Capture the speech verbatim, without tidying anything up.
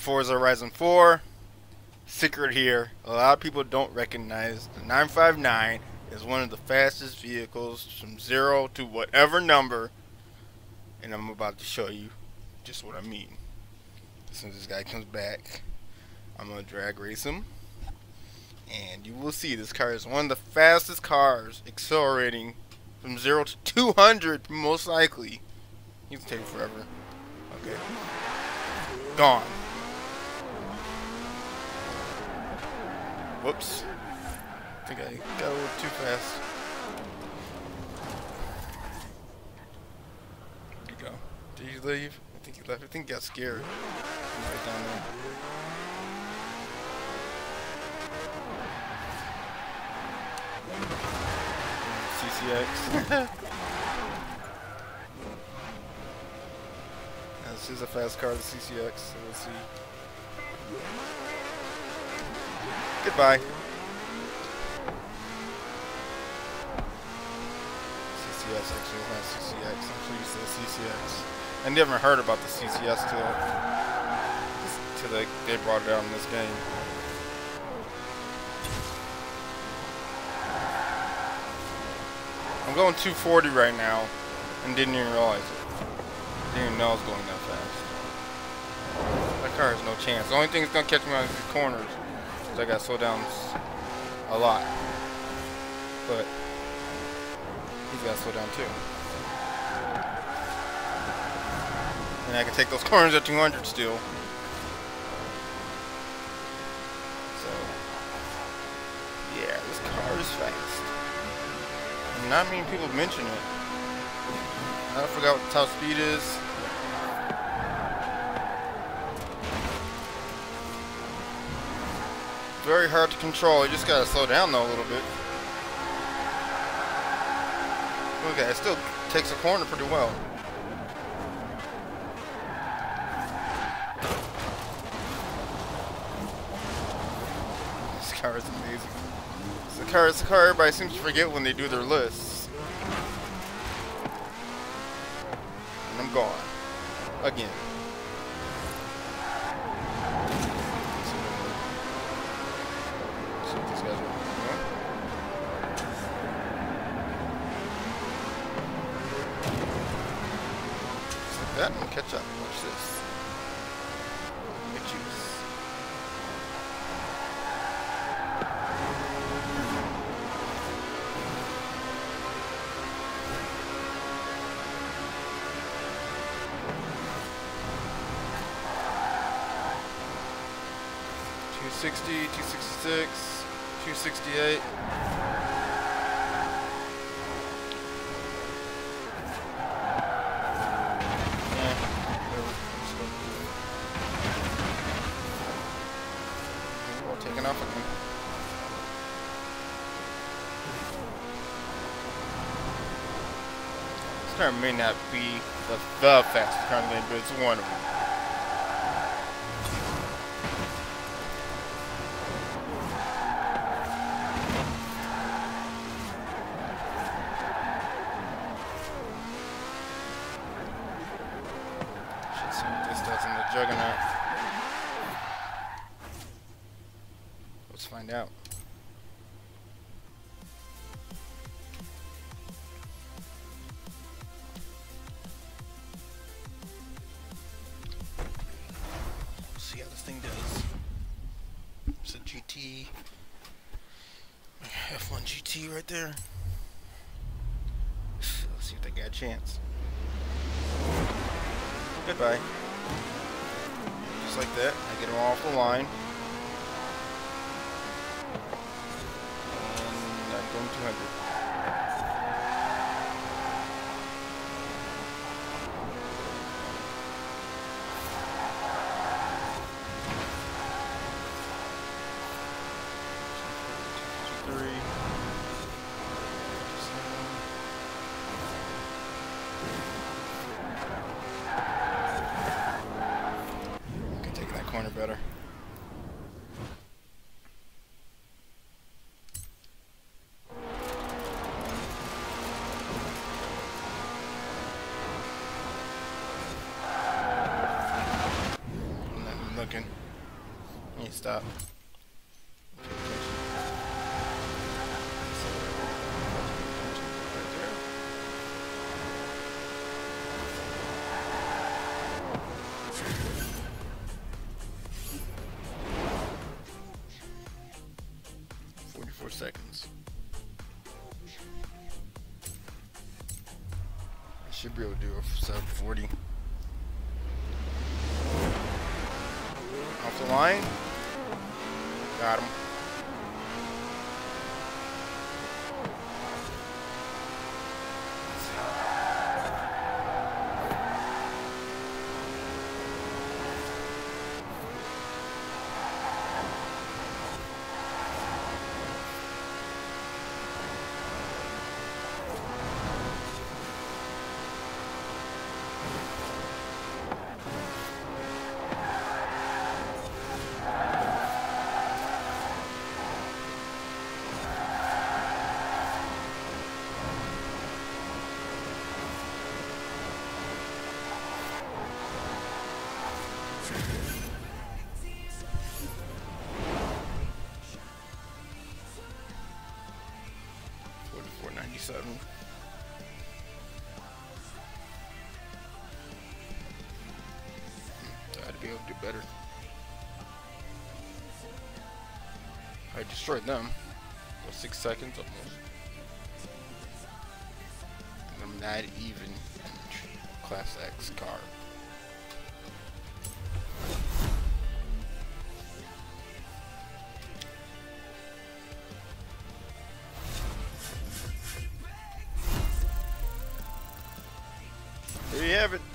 Forza Horizon four. Secret here, a lot of people don't recognize the nine five nine is one of the fastest vehicles from zero to whatever number, and I'm about to show you just what I mean. As soon as this guy comes back, I'm going to drag race him, and you will see this car is one of the fastest cars, accelerating from zero to two hundred most likely. He's going to take forever. Okay. Gone. Whoops. I think I got a little too fast. Where'd he go? Did he leave? I think he left. I think he got scared. He's right down there. C C X. Now, this is a fast car, the C C X, so we'll see. Goodbye. C C S actually is not C C X. I'm sure you said C C X. I never heard about the C C S till till they they brought it out in this game. I'm going two forty right now, and didn't even realize it. Didn't even know I was going that fast. That car has no chance. The only thing that's gonna catch me on these corners. I gotta slow down a lot, but he's gotta slow down too. And I can take those corners at two hundred still. So, yeah, this car is fast. And not many people mention it. I forgot what the top speed is. Very hard to control. You just gotta slow down though a little bit. Okay, it still takes a corner pretty well. This car is amazing. It's the car, it's the car everybody seems to forget when they do their lists. And I'm gone. Again. That and catch up. Watch this. Get juice. two sixty, two sixty-six, two sixty-eight. Taking off again. This car may not be the, the fastest car in the game, but it's one of them. Should see what this does in the Juggernaut. Let's find out. Let's see how this thing does. It's a G T. F one G T right there. Let's see if they got a chance. Goodbye. Just like that, I get them off the line. Going two hundred. Three. I can take that corner better. Looking. Hey, stop. Forty-four seconds. I should be able to do a sub forty. Off the line. Got him. forty-four ninety-seven. I'd be able to do better. I destroyed them. So six seconds almost. And I'm not even in Class X car. There you have it.